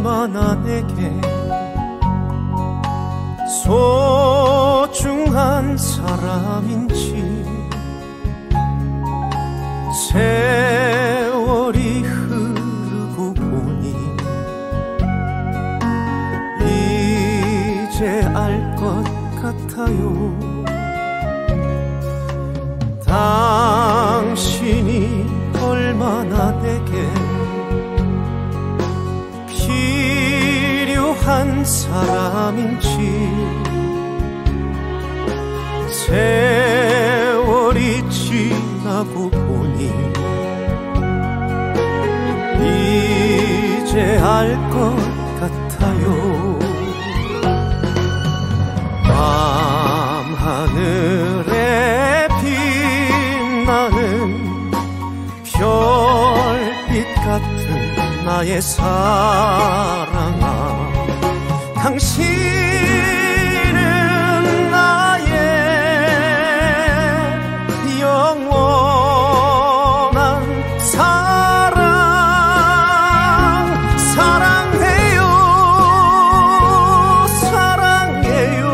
얼마나 내게 소중한 사람인지 세월이 흐르고 보니 이제 알 것 같아요. 당신이 얼마나 내게 필요한 사람인지 세월이 지나고 보니 이제 알 것 같아요. 밤하늘에 빛나는 별빛 같은 나의 사랑아, 당신은 나의 영원한 사랑. 사랑해요, 사랑해요.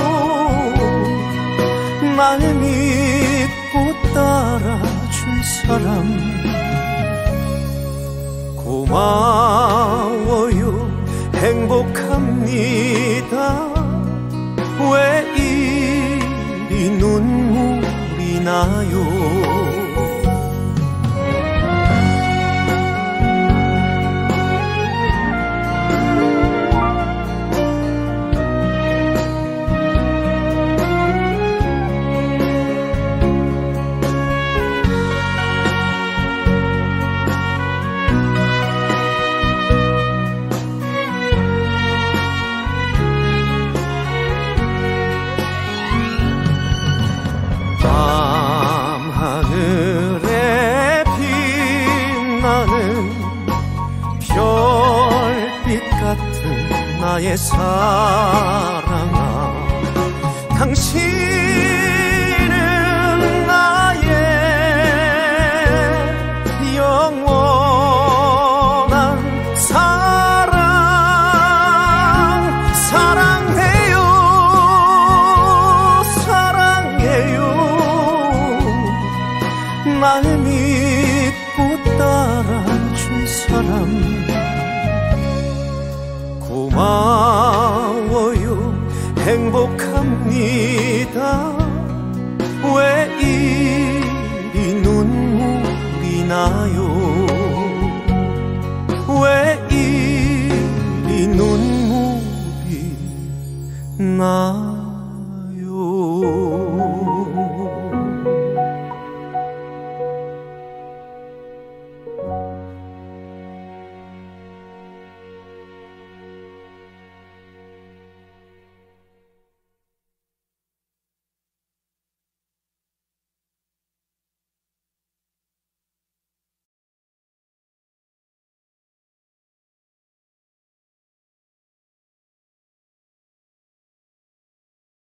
날 믿고 따라줄 사람 고마워요. 행복합니다. 왜 이리 눈물이 나요. 밤하늘에 빛나는 별빛 같은 나의 사랑아, 당신은 나의 영원한 사랑. 사랑해요, 사랑해요. 날 믿고 따라줄 사람 고마워요. 행복합니다.